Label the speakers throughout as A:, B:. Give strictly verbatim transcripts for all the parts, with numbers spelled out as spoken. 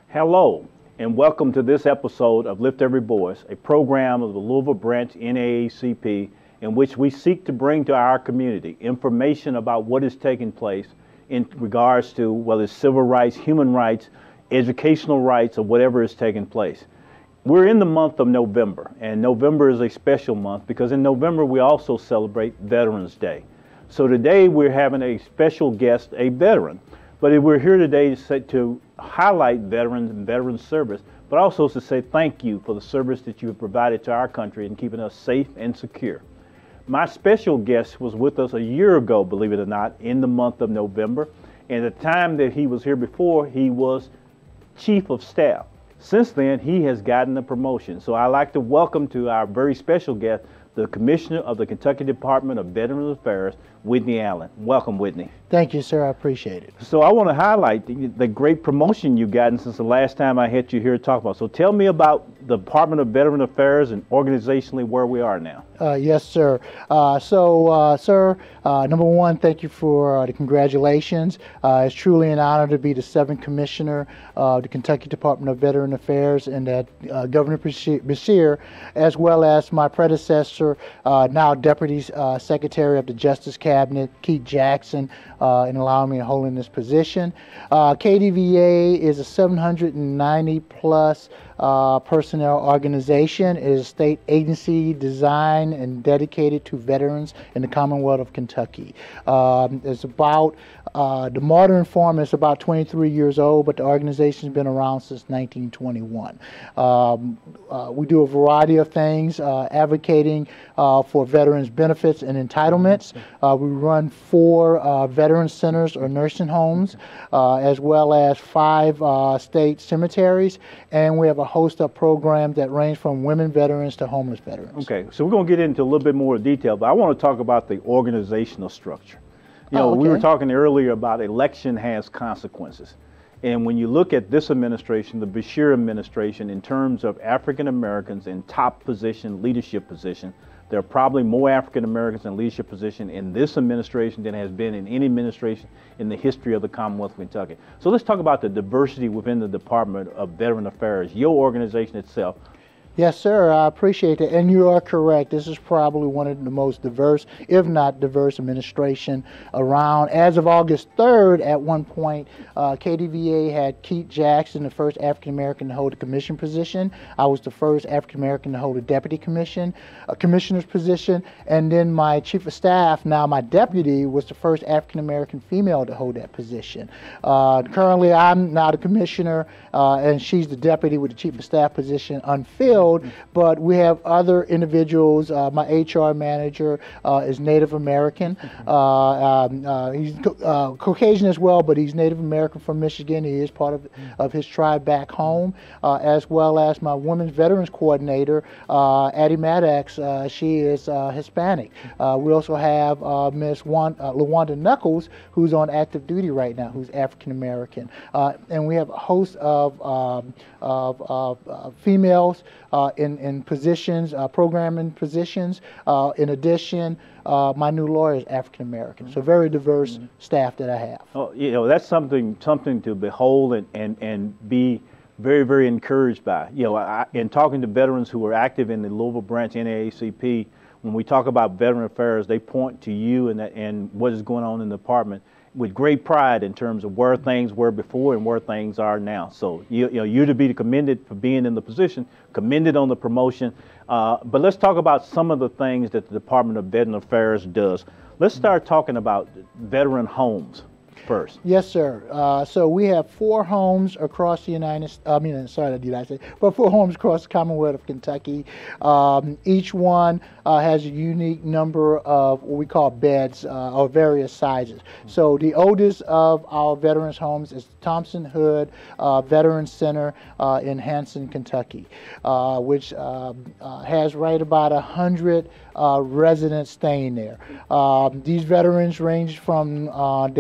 A: Hello, and welcome to this episode of Lift Every Voice, a program of the Louisville Branch N double A C P in which we seek to bring to our community information about what is taking place in regards to whether it's civil rights, human rights, educational rights, or whatever is taking place. We're in the month of November, and November is a special month because in November we also celebrate Veterans Day. So today we're having a special guest, a veteran. But we're here today to, say, to highlight veterans and veteran service, but also to say thank you for the service that you have provided to our country in keeping us safe and secure. My special guest was with us a year ago, believe it or not, in the month of November. And at the time that he was here before, he was Chief of Staff. Since then, he has gotten a promotion. So I'd like to welcome to our very special guest, the Commissioner of the Kentucky Department of Veterans Affairs, Whitney Allen. Welcome, Whitney.
B: Thank you, sir. I appreciate it.
A: So I want to highlight the, the great promotion you've gotten since the last time I had you here to talk about. So tell me about the Department of Veterans Affairs and organizationally where we are now.
B: Uh, yes, sir. Uh, so, uh, sir, uh, number one, thank you for uh, the congratulations. Uh, it's truly an honor to be the seventh commissioner of the Kentucky Department of Veterans Affairs, and that uh, Governor Beshear, as well as my predecessor, uh, now Deputy uh, Secretary of the Justice Cabinet, Keith Jackson, uh, in allowing me to hold in this position. Uh, K D V A is a seven hundred ninety plus Uh, personnel organization. It is a state agency designed and dedicated to veterans in the Commonwealth of Kentucky. Um, it's about, uh, the modern form is about twenty-three years old, but the organization's been around since nineteen twenty-one. Um, uh, we do a variety of things, uh, advocating uh, for veterans benefits and entitlements. Uh, we run four uh, veteran centers or nursing homes, uh, as well as five uh, state cemeteries, and we have a host of programs that range from women veterans to homeless veterans.
A: Okay, so we're going to get into a little bit more detail, but I want to talk about the organizational structure. You know,
B: oh, okay.
A: we were talking earlier about election has consequences. And when you look at this administration, the Beshear administration, in terms of African Americans in top position, leadership position, there are probably more African Americans in leadership position in this administration than has been in any administration in the history of the Commonwealth of Kentucky. So let's talk about the diversity within the Department of Veteran Affairs, your organization itself.
B: Yes, sir. I appreciate it. And you are correct. This is probably one of the most diverse, if not diverse, administration around. As of August third, at one point, uh, K D V A had Keith Jackson, the first African-American to hold a commission position. I was the first African-American to hold a deputy commission, a commissioner's position. And then my chief of staff, now my deputy, was the first African-American female to hold that position. Uh, currently, I'm now the commissioner, uh, and she's the deputy with the chief of staff position unfilled. But we have other individuals. Uh, my H R manager uh, is Native American. Uh, um, uh, he's uh, Caucasian as well, but he's Native American from Michigan. He is part of, of his tribe back home, uh, as well as my women's veterans coordinator, uh, Addie Maddox. Uh, she is uh, Hispanic. Uh, we also have uh, Miss Wan, uh, LaWanda Knuckles, who's on active duty right now, who's African American. Uh, and we have a host of, um, of, of uh, females Uh, in, in positions, uh, programming positions. Uh, in addition, uh, my new lawyer is African American. So very diverse mm-hmm. staff that I have.
A: Oh, you know, that's something something to behold and, and, and be very, very encouraged by. You know, I, in talking to veterans who are active in the Louisville Branch N double A C P, when we talk about veteran affairs, they point to you and, that, and what is going on in the department with great pride in terms of where things were before and where things are now. So you, you know, you're to be commended for being in the position, commended on the promotion. Uh, but let's talk about some of the things that the Department of Veteran Affairs does. Let's start talking about veteran homes first.
B: Yes, sir. Uh, so we have four homes across the United States, I mean, sorry, the United States, but four homes across the Commonwealth of Kentucky. Um, each one uh, has a unique number of what we call beds uh, of various sizes. So the oldest of our veterans homes is Thompson Hood uh, Veterans Center uh, in Hanson, Kentucky, uh, which uh, uh, has right about a hundred uh, residents staying there. Um, these veterans range from uh, their, their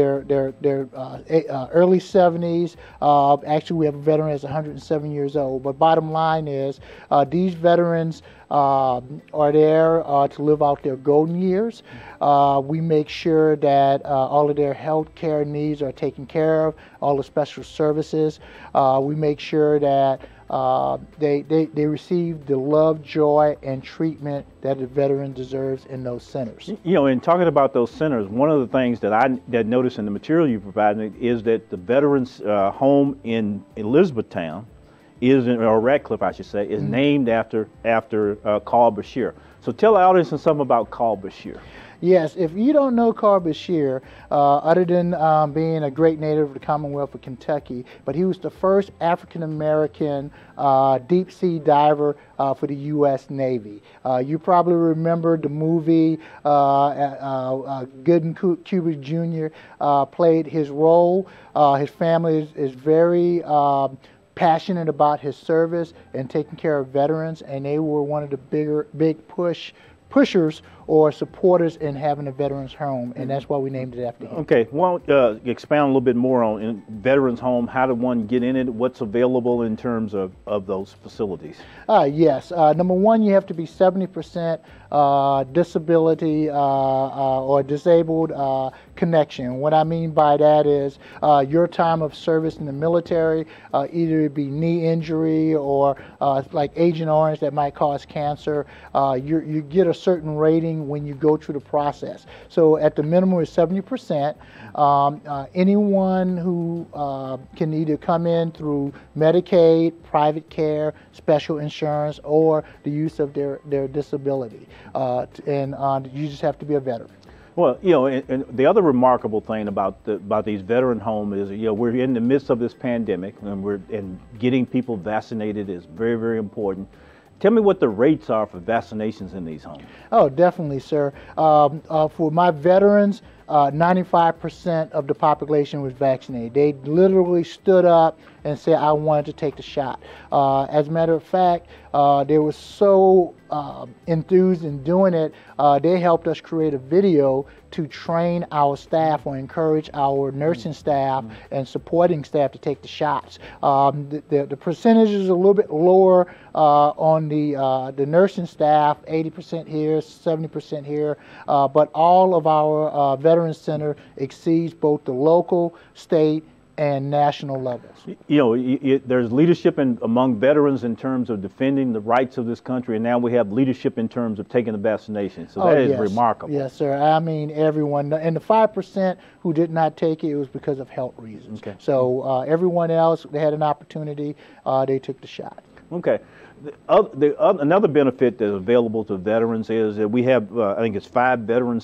B: their their uh, uh, early seventies. Uh, actually, we have a veteran that's one hundred seven years old. But bottom line is, uh, these veterans uh, are there uh, to live out their golden years. Uh, we make sure that uh, all of their health care needs are taken care of, all the special services. Uh, we make sure that Uh, they, they, they receive the love, joy, and treatment that a veteran deserves in those centers.
A: You know, in talking about those centers, one of the things that I that noticed in the material you provided is that the veterans' uh, home in Elizabethtown is, in, or Ratcliffe, I should say, is mm-hmm. named after after uh, Carl Bashir. So tell the audience something about Carl Bashir.
B: Yes, if you don't know Carl Bashir, uh, other than um, being a great native of the Commonwealth of Kentucky, but he was the first African-American uh, deep-sea diver uh, for the U S Navy. Uh, you probably remember the movie uh, uh, uh, Gooden Cubic Junior Uh, played his role. Uh, his family is, is very uh, passionate about his service and taking care of veterans, and they were one of the bigger, big push pushers or supporters in having a veterans home, and that's why we named it after him.
A: Okay, well, uh, expound a little bit more on in veterans home. How did one get in it? What's available in terms of, of those facilities?
B: Uh, yes, uh, number one, you have to be seventy percent uh, disability uh, uh, or disabled uh, connection. What I mean by that is uh, your time of service in the military, uh, either it be knee injury or uh, like Agent Orange that might cause cancer. Uh, you you get a certain rating when you go through the process. So at the minimum is seventy percent. Um, uh, anyone who uh, can either come in through Medicaid, private care, special insurance, or the use of their, their disability. Uh, and uh, you just have to be a veteran.
A: Well, you know, and, and the other remarkable thing about the, about these veteran homes is, you know, we're in the midst of this pandemic, and we're and getting people vaccinated is very, very important. Tell me what the rates are for vaccinations in these homes.
B: Oh, definitely, sir. Um, uh, for my veterans, uh, ninety-five percent of the population was vaccinated. They literally stood up and said, I wanted to take the shot. Uh, as a matter of fact, uh, they were so uh, enthused in doing it, uh, they helped us create a video to train our staff or encourage our nursing staff mm-hmm. and supporting staff to take the shots. Um, the, the, the percentage is a little bit lower uh, on the, uh, the nursing staff, eighty percent here, seventy percent here, uh, but all of our uh, Veterans Center exceeds both the local, state, and national levels.
A: You know, it, it, there's leadership in, among veterans in terms of defending the rights of this country, and now we have leadership in terms of taking the vaccination. So that
B: oh,
A: is
B: yes.
A: remarkable.
B: Yes, sir. I mean, everyone, and the five percent who did not take it, it was because of health reasons. Okay. So uh, everyone else, they had an opportunity, uh, they took the shot.
A: Okay. The, other, the, other, another benefit that's available to veterans is that we have, uh, I think it's five veteran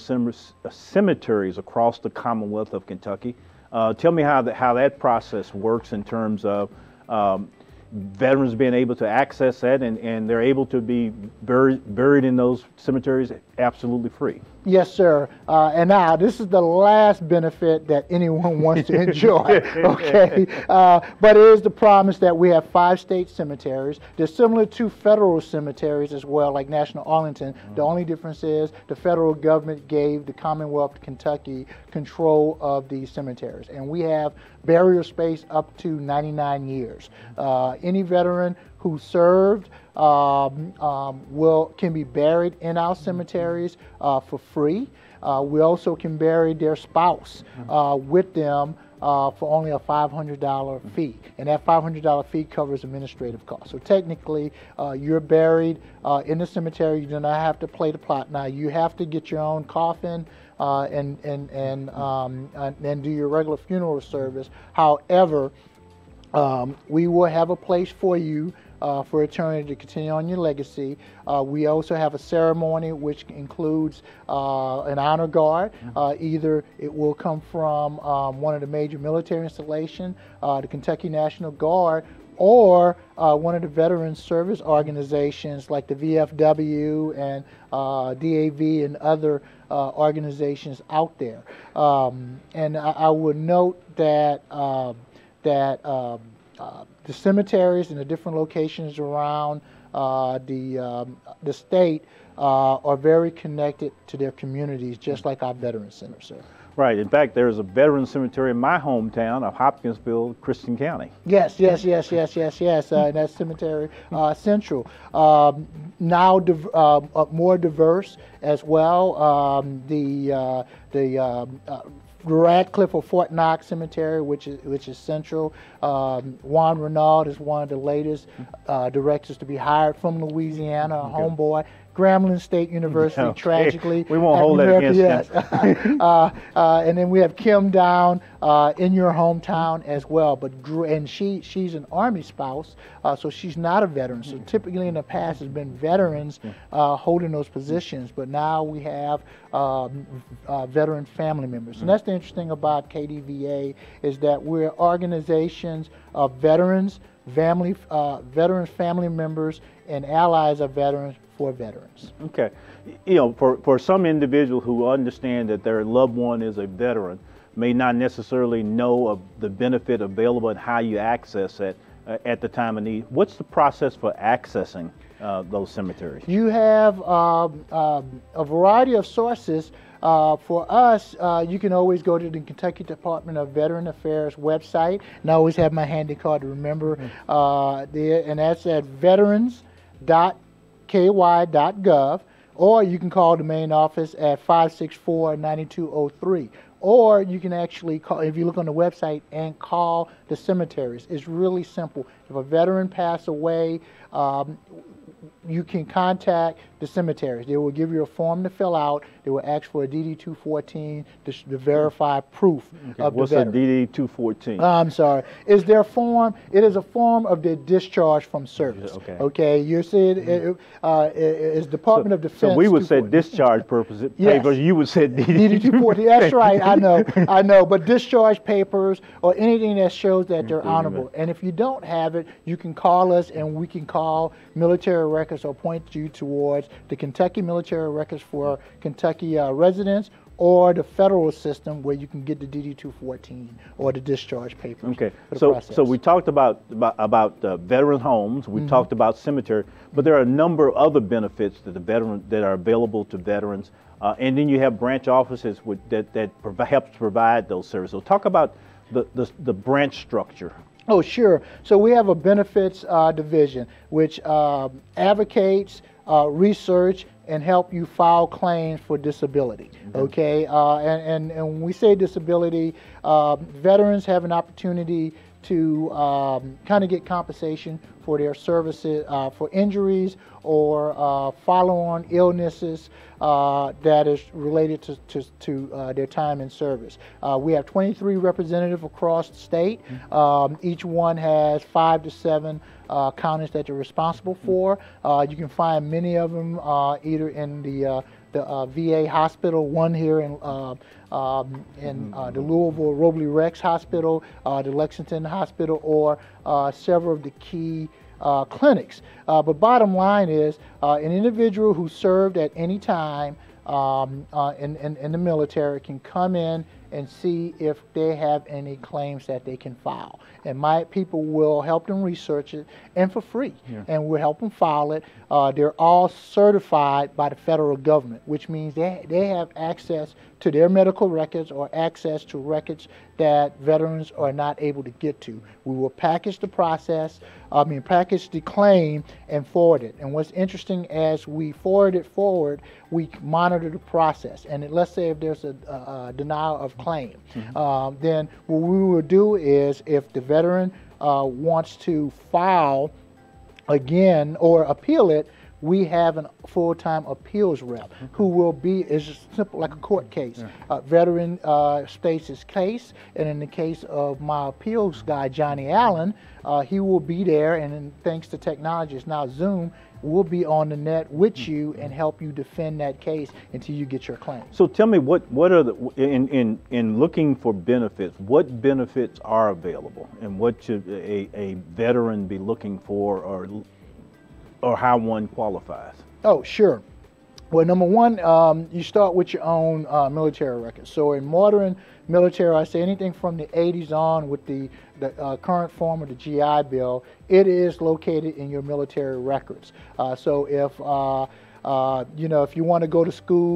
A: cemeteries across the Commonwealth of Kentucky. Uh, tell me how, the, how that process works in terms of um, veterans being able to access that, and, and they're able to be buried, buried in those cemeteries absolutely free.
B: Yes, sir. Uh, and now, this is the last benefit that anyone wants to enjoy, okay? Uh, but it is the promise that we have five state cemeteries. They're similar to federal cemeteries as well, like National Arlington. Mm-hmm. The only difference is the federal government gave the Commonwealth of Kentucky control of these cemeteries. And we have burial space up to ninety-nine years. Uh, any veteran who served um, um, will can be buried in our cemeteries uh, for free. Uh, we also can bury their spouse uh, with them uh, for only a five hundred dollar fee, and that five hundred dollar fee covers administrative costs. So technically, uh, you're buried uh, in the cemetery. You do not have to play the plot. Now you have to get your own coffin uh, and and and um, and do your regular funeral service. However, um, we will have a place for you Uh, for eternity to continue on your legacy. Uh, we also have a ceremony which includes uh, an honor guard. Uh, either it will come from um, one of the major military installations, uh, the Kentucky National Guard, or uh, one of the veteran service organizations like the V F W and uh, D A V and other uh, organizations out there. Um, and I, I would note that uh, that um, Uh, the cemeteries in the different locations around uh, the um, the state uh, are very connected to their communities, just like our Veterans Center, sir.
A: Right. In fact, there's a veteran cemetery in my hometown of Hopkinsville, Christian County.
B: Yes, yes, yes, yes, yes, yes. Uh, and that's Cemetery uh, Central. Um, now div uh, uh, more diverse as well. Um, the uh, the um, uh, Radcliffe or Fort Knox Cemetery, which is which is central. Um, Juan Renaud is one of the latest uh, directors to be hired from Louisiana, a
A: okay.
B: homeboy. Grambling State University, okay. tragically.
A: We won't hold that against
B: yes. him. uh, uh, and then we have Kim down uh, in your hometown as well. But and she she's an Army spouse, uh, so she's not a veteran. So typically in the past, it's been veterans uh, holding those positions. But now we have um, uh, veteran family members. And that's the interesting about K D V A is that we're organizations of veterans, family, uh, veterans, family members, and allies of veterans for veterans.
A: Okay. You know, for, for some individuals who understand that their loved one is a veteran, may not necessarily know of the benefit available and how you access it uh, at the time of need. What's the process for accessing uh, those cemeteries?
B: You have um, um, a variety of sources. Uh, for us, uh, you can always go to the Kentucky Department of Veteran Affairs website, and I always have my handy card to remember uh, there, and that's at veterans dot k y dot gov, or you can call the main office at five six four, nine two zero three. Or you can actually call, if you look on the website, and call the cemeteries. It's really simple. If a veteran passed away, um, you can contact the cemeteries. They will give you a form to fill out. They will ask for a D D two fourteen to, to verify proof
A: okay.
B: of
A: What's
B: the veteran.
A: What's a D D two fourteen?
B: Uh, I'm sorry. Is their form? It is a form of their discharge from service.
A: Okay.
B: Okay. You see, it, it, uh, it, it's Department
A: so,
B: of Defense.
A: So we would say discharge purposes.
B: Yes.
A: Papers. You would say D D
B: two fourteen. That's right. I know. I know. But discharge papers or anything that shows that they're honorable. And if you don't have it, you can call us, and we can call military records or point you towards the Kentucky Military Records for Kentucky uh, residents, or the federal system where you can get the D D two fourteen or the discharge papers.
A: Okay, so
B: process.
A: so we talked about about, about uh, veteran homes. We mm-hmm. talked about cemetery, but there are a number of other benefits that the veteran that are available to veterans, uh, and then you have branch offices with, that that prov helps provide those services. So talk about the the, the branch structure.
B: Oh, sure. So we have a benefits uh, division which uh, advocates, uh, research, and help you file claims for disability. Mm-hmm. Okay, uh, and, and and when we say disability, uh, veterans have an opportunity to um, kind of get compensation for their services, uh, for injuries or uh, follow-on illnesses uh, that is related to, to, to uh, their time in service. Uh, we have twenty-three representatives across the state. Mm-hmm. um, each one has five to seven uh, counties that they're responsible for. Uh, you can find many of them uh, either in the uh, the uh, V A hospital, one here in uh, um, in uh, the Louisville Robley Rex Hospital, uh, the Lexington Hospital, or uh, several of the key uh, clinics. Uh, but bottom line is, uh, an individual who served at any time um, uh, in, in, in the military can come in and see if they have any claims that they can file. And my people will help them research it, and for free. Yeah. And we'll help them file it. Uh, they're all certified by the federal government, which means they, they have access to their medical records or access to records that veterans are not able to get to. We will package the process, I mean package the claim and forward it. And what's interesting, as we forward it forward, we monitor the process. And it, let's say if there's a, a, a denial of claim, mm-hmm. uh, then what we will do is, if the veteran uh, wants to file again or appeal it, we have a full-time appeals rep who will be, is simple like a court case. Yeah. Uh, veteran uh, states his case, and in the case of my appeals guy, Johnny Allen, uh, he will be there, and then, thanks to technology, it's now Zoom, we'll be on the net with you and help you defend that case until you get your claim.
A: So tell me, what, what are the, in, in, in looking for benefits, what benefits are available, and what should a, a veteran be looking for, or or how one qualifies?
B: Oh, sure. Well, number one, um, you start with your own uh, military records. So in modern military, I say anything from the eighties on with the, the uh, current form of the G I Bill, it is located in your military records. Uh, so if, uh, uh, you know, if you want to go to school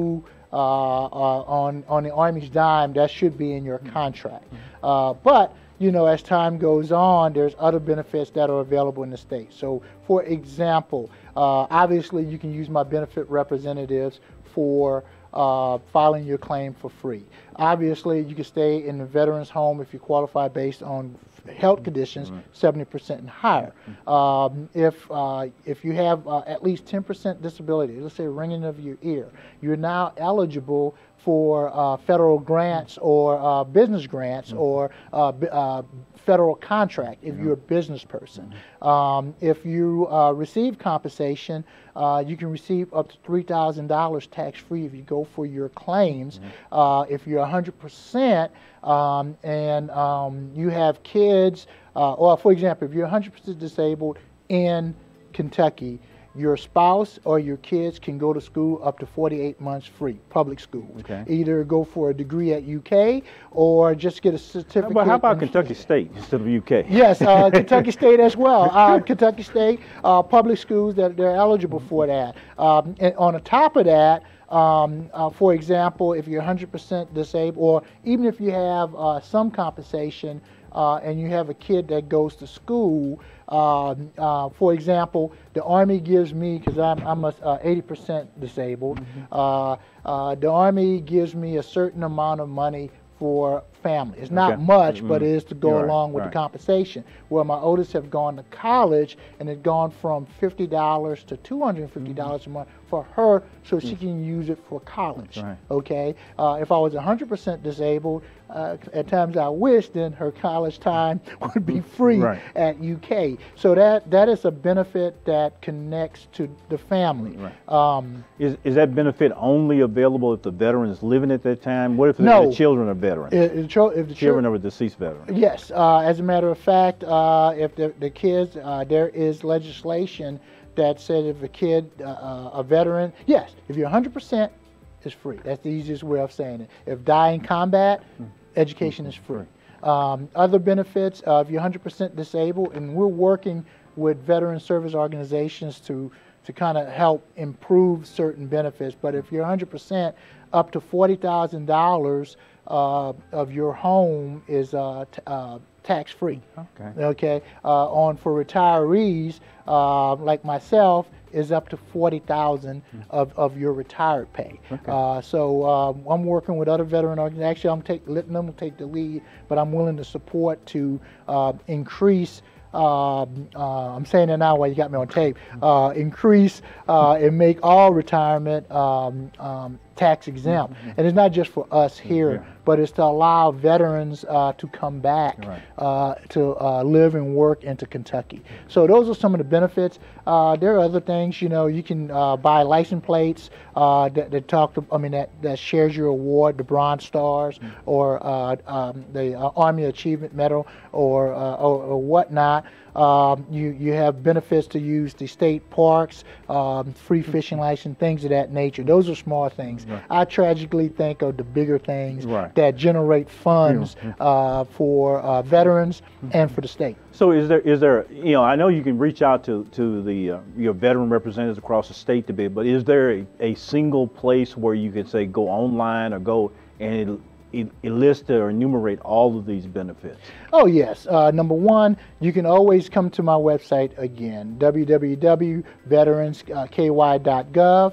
B: uh, uh, on, on the Army's dime, that should be in your contract. Uh, but, you know, as time goes on, there's other benefits that are available in the state. So, for example, uh, obviously you can use my benefit representatives for uh, filing your claim for free. Obviously, you can stay in the veteran's home if you qualify based on health conditions, seventy percent and higher. Um, if uh, if you have uh, at least ten percent disability, let's say ringing of your ear, you're now eligible for uh, federal grants or uh, business grants or uh, uh, federal contract if you're a business person. Um, if you uh, receive compensation, uh, you can receive up to three thousand dollars tax-free if you go for your claims. Uh, if you're one hundred percent um, and um, you have kids, uh, or for example, if you're one hundred percent disabled in Kentucky, your spouse or your kids can go to school up to forty-eight months free, public school.
A: Okay.
B: Either go for a degree at U K or just get a certificate.
A: But how about Kentucky State instead of U K?
B: Yes, uh, Kentucky State as well. Uh, Kentucky State, uh, public schools, that they're eligible for that. Um, and on the top of that, um, uh, for example, if you're one hundred percent disabled, or even if you have uh, some compensation uh, and you have a kid that goes to school, Uh, uh, for example, the Army gives me, because I'm, I'm a, uh, eighty percent disabled, mm-hmm. uh, uh, the Army gives me a certain amount of money for family. It's not
A: okay.
B: much,
A: mm-hmm.
B: but it is to go
A: right.
B: along with
A: right.
B: the compensation. Where my oldest have gone to college and it's gone from fifty dollars to two hundred fifty dollars mm-hmm. a month for her, so she can use it for college.
A: Right.
B: Okay. Uh, if I was one hundred percent disabled, uh, at times I wish, then her college time would be free
A: right.
B: at U K. So that that is a benefit that connects to the family.
A: Right.
B: Um,
A: is is that benefit only available if the veteran is living at that time? What if the,
B: no,
A: the children are veterans?
B: If, if the, if the
A: children of a deceased veteran?
B: Yes. Uh, as a matter of fact, uh, if the, the kids, uh, there is legislation that says if a kid, uh, a veteran, yes, if you're one hundred percent, it's free. That's the easiest way of saying it. If die in combat, education is free. Um, other benefits, uh, if you're one hundred percent disabled, and we're working with veteran service organizations to, to kind of help improve certain benefits, but if you're one hundred percent, up to forty thousand dollars uh, of your home is uh, t uh, tax-free.
A: Okay.
B: Okay. Uh, on for retirees, uh, like myself, is up to forty thousand of, of your retired pay.
A: Okay.
B: Uh, so um, I'm working with other veteran organizations. Actually, I'm take, letting them take the lead, but I'm willing to support to uh, increase. Uh, uh, I'm saying it now while you got me on tape. Uh, increase uh, and make all retirement um, um, tax exempt, mm-hmm. and it's not just for us here, yeah. but it's to allow veterans uh, to come back
A: right.
B: uh, to uh, live and work into Kentucky. So those are some of the benefits. Uh, there are other things. You know, you can uh, buy license plates uh, that, that talk to. I mean, that, that shares your award, the Bronze Stars, mm-hmm. or uh, um, the uh, Army Achievement Medal, or uh, or, or whatnot. Um, you you have benefits to use the state parks, um, free fishing license, things of that nature. Those are small things. Right. I tragically think of the bigger things
A: right.
B: that generate funds uh, for uh, veterans and for the state.
A: So is there is there you know I know you can reach out to to the uh, your veteran representatives across the state to be, but is there a, a single place where you can say go online or go and it, it list or enumerate all of these benefits?
B: Oh yes. Uh, number one, you can always come to my website again, w w w dot veterans k y dot gov.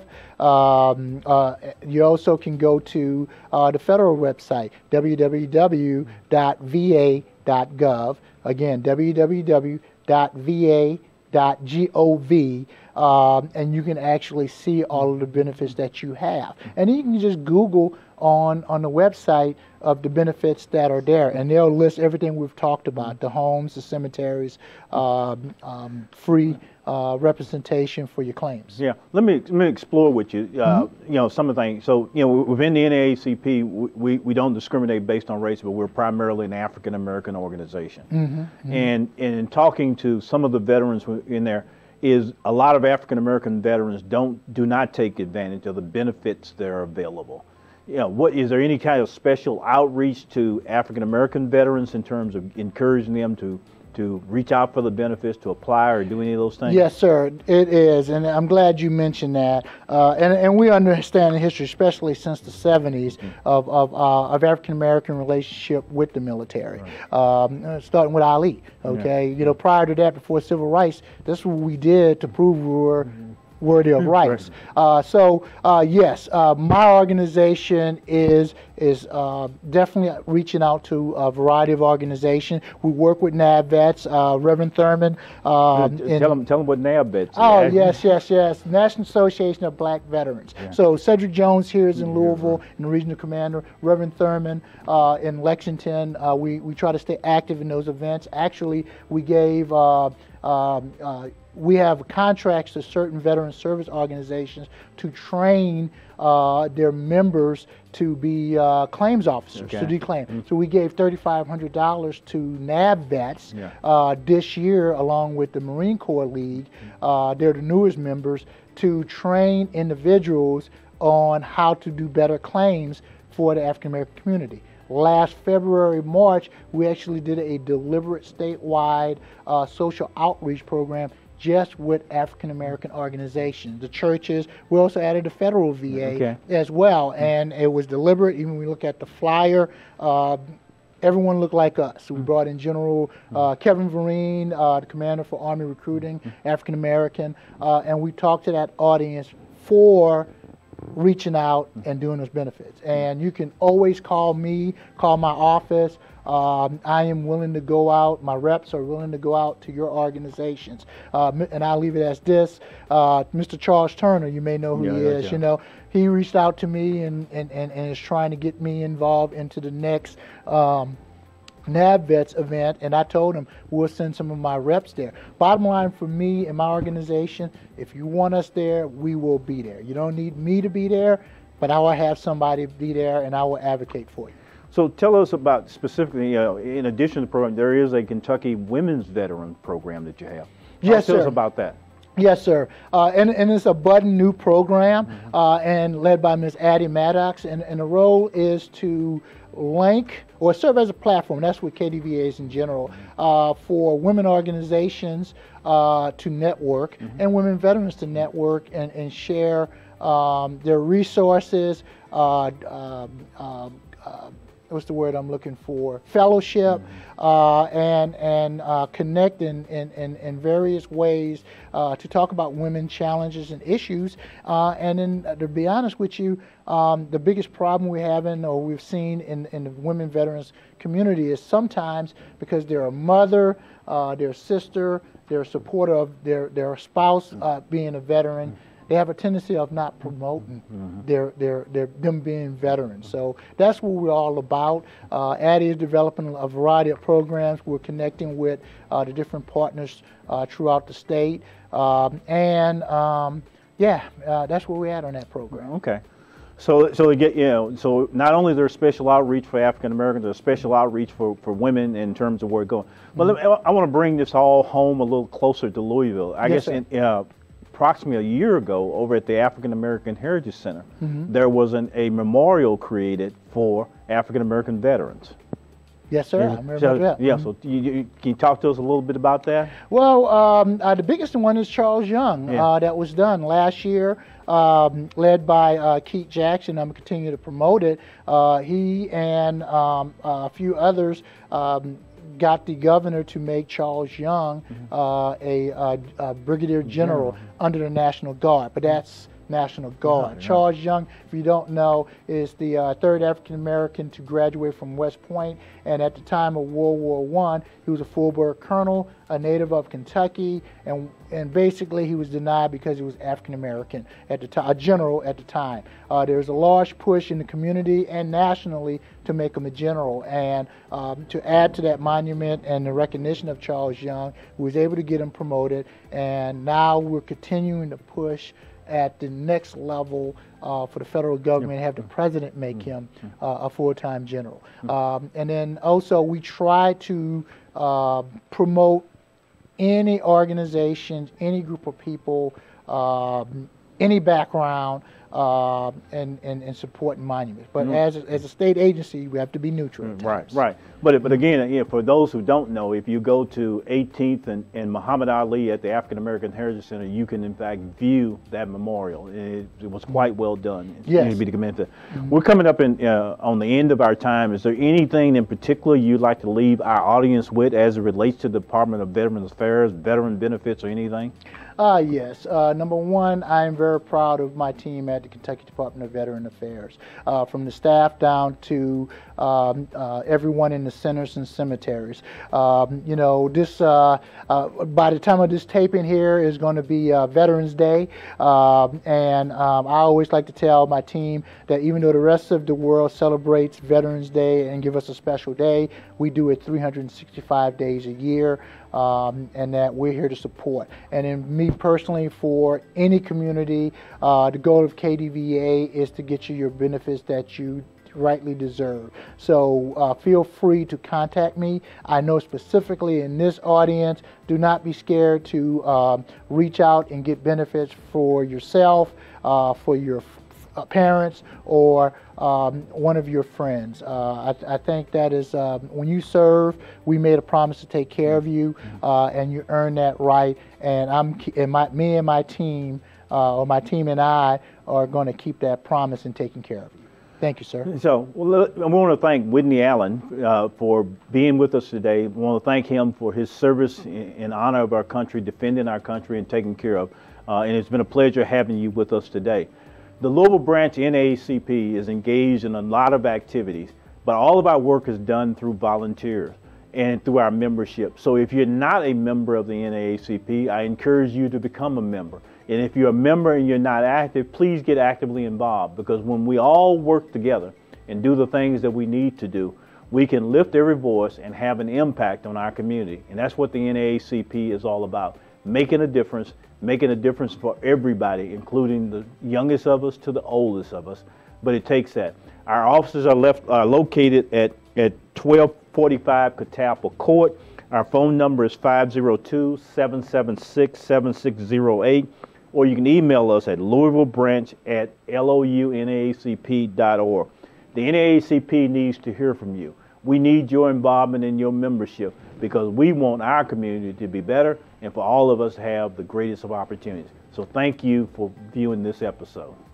B: Um, uh, you also can go to uh, the federal website, w w w dot v a dot gov. Again, w w w dot v a dot gov. Um, and you can actually see all of the benefits that you have. And then you can just Google on, on the website of the benefits that are there, and they'll list everything we've talked about, the homes, the cemeteries, um, um, free uh, representation for your claims.
A: Yeah, let me, let me explore with you, uh, mm-hmm. you know, some of the things. So, you know, within the N double A C P, we, we don't discriminate based on race, but we're primarily an African-American organization. Mm-hmm. Mm-hmm. And, and in talking to some of the veterans in there, is a lot of African-American veterans don't do not take advantage of the benefits that are available. You know, what is there any kind of special outreach to African-American veterans in terms of encouraging them to to reach out for the benefits, to apply or do any of those things?
B: Yes, sir, it is, and I'm glad you mentioned that. Uh, and, and we understand the history, especially since the seventies, mm-hmm. of of, uh, of African American relationship with the military, right. um, starting with Ali. Okay, yeah. You know, prior to that, before civil rights, this is what we did to prove we were. Mm-hmm. worthy of rights. Uh, so uh, yes, uh, my organization is is uh, definitely reaching out to a variety of organizations. We work with N A B vets, uh, Reverend Thurman. Um,
A: in, tell them, tell them what N A B vets.
B: Oh is. yes, yes, yes. National Association of Black Veterans. Yeah. So Cedric Jones here is in Louisville, in the regional commander. Reverend Thurman uh, in Lexington. Uh, we we try to stay active in those events. Actually, we gave. Uh, um, uh, We have contracts to certain veteran service organizations to train uh, their members to be uh, claims officers, okay. to declaim. Mm-hmm. So we gave thirty-five hundred dollars to N A B vets yeah. uh, this year, along with the Marine Corps League. Uh, they're the newest members, to train individuals on how to do better claims for the African American community. Last February, March, we actually did a deliberate statewide uh, social outreach program just with African American organizations, the churches. We also added a federal V A okay. as well, and it was deliberate. Even when we look at the flyer, uh, everyone looked like us. We brought in General uh, Kevin Vereen, uh, the commander for Army Recruiting, African American, uh, and we talked to that audience for reaching out and doing those benefits. And you can always call me, call my office. Um, I am willing to go out. My reps are willing to go out to your organizations. Uh, and I'll leave it as this. Uh, Mister Charles Turner, you may know who yeah, he is. Yeah. You know, he reached out to me and, and, and, and is trying to get me involved into the next um, N A B vets event, and I told him we'll send some of my reps there. Bottom line for me and my organization, if you want us there, we will be there. You don't need me to be there, but I will have somebody be there, and I will advocate for you.
A: So tell us about specifically, you know, in addition to the program, there is a Kentucky Women's Veteran Program that you have.
B: Yes,
A: tell
B: sir.
A: us about that.
B: Yes, sir. Uh, and, and it's a budding new program, mm-hmm. uh, and led by Miz Addie Maddox, and, and the role is to link or serve as a platform, that's what K D V A is in general, uh, for women organizations uh, to network mm-hmm. and women veterans to network and, and share um, their resources, uh, uh, uh, uh, what's the word I'm looking for, fellowship, mm-hmm. uh, and, and uh, connect in, in, in, in various ways uh, to talk about women challenges and issues. Uh, and then, uh, to be honest with you, um, the biggest problem we have in, or we've seen in, in the women veterans community is sometimes because they're a mother, uh, their sister, they're a supporter of their, their spouse uh, being a veteran, mm-hmm. they have a tendency of not promoting mm-hmm. their, their, their, them being veterans. So that's what we're all about. Uh, Addie is developing a variety of programs. We're connecting with uh, the different partners uh, throughout the state. Um, and um, yeah, uh, that's where we're at on that program.
A: Okay. So, so to get, you know, so not only is there special outreach for African Americans, there's special outreach for, for women in terms of where it's going. But mm-hmm. let me, I want to bring this all home a little closer to Louisville. I yes, guess in, uh, approximately a year ago, over at the African American Heritage Center, mm-hmm. there was an, a memorial created for African American veterans.
B: Yes, sir. I remember
A: so,
B: that.
A: Yeah,
B: mm-hmm.
A: so you, you, can you talk to us a little bit about that?
B: Well, um, uh, the biggest one is Charles Young, yeah. uh, that was done last year, um, led by uh, Keith Jackson. I'm going to continue to promote it. Uh, he and um, a few others um, got the governor to make Charles Young mm-hmm. uh, a, a, a brigadier general mm-hmm. under the National Guard, but that's National Guard. Yeah, yeah. Charles Young, if you don't know, is the uh, third African American to graduate from West Point, and at the time of World War One, he was a full-bird colonel, a native of Kentucky, and and basically he was denied because he was African American at the time, a general at the time. Uh, there's a large push in the community and nationally to make him a general, and um, to add to that monument and the recognition of Charles Young, we was able to get him promoted, and now we're continuing to push at the next level uh, for the federal government and have the president make him uh, a full-time general. Um, and then also we try to uh, promote any organizations, any group of people, uh, any background uh, and, and, and supporting monuments. But
A: Mm-hmm.
B: as, a, as a state agency, we have to be neutral at
A: Right,
B: times.
A: right. But but again, yeah, for those who don't know, if you go to eighteenth and, and Muhammad Ali at the African American Heritage Center, you can in fact view that memorial. It, it was quite well done. It
B: Yes.
A: needs to be commended. Mm-hmm. We're coming up in, uh, on the end of our time. Is there anything in particular you'd like to leave our audience with as it relates to the Department of Veterans Affairs, veteran benefits, or anything?
B: Uh, yes. Uh, number one, I am very proud of my team at the Kentucky Department of Veteran Affairs, uh, from the staff down to um, uh, everyone in the centers and cemeteries. Um, you know, this uh, uh, by the time of this taping here is going to be uh, Veterans Day, um, and um, I always like to tell my team that even though the rest of the world celebrates Veterans Day and give us a special day, we do it three hundred sixty-five days a year. Um, and that we're here to support. And in me personally, for any community, uh, the goal of K D V A is to get you your benefits that you rightly deserve. So uh, feel free to contact me. I know specifically in this audience, do not be scared to um, reach out and get benefits for yourself, uh, for your Uh, parents, or um, one of your friends. Uh, I, I think that is, um, when you serve, we made a promise to take care of you, uh, and you earn that right. And I'm, and my, me and my team, uh, or my team and I, are going to keep that promise in taking care of you. Thank you, sir. So,
A: well, I want to thank Whitney Allen uh, for being with us today. I want to thank him for his service in, in honor of our country, defending our country, and taking care of. Uh, and it's been a pleasure having you with us today. The Louisville branch N double A C P is engaged in a lot of activities, but all of our work is done through volunteers and through our membership. So if you're not a member of the N double A C P, I encourage you to become a member. And if you're a member and you're not active, please get actively involved, because when we all work together and do the things that we need to do, we can lift every voice and have an impact on our community. And that's what the N double A C P is all about, making a difference, making a difference for everybody, including the youngest of us to the oldest of us. But it takes that. Our offices are left are located at, at twelve forty-five Catalpa Court. Our phone number is five zero two, seven seven six, seven six zero eight, or you can email us at Louisville branch at lounacp dot org. The N double A C P needs to hear from you. We need your involvement in your membership, because we want our community to be better and for all of us to have the greatest of opportunities. So thank you for viewing this episode.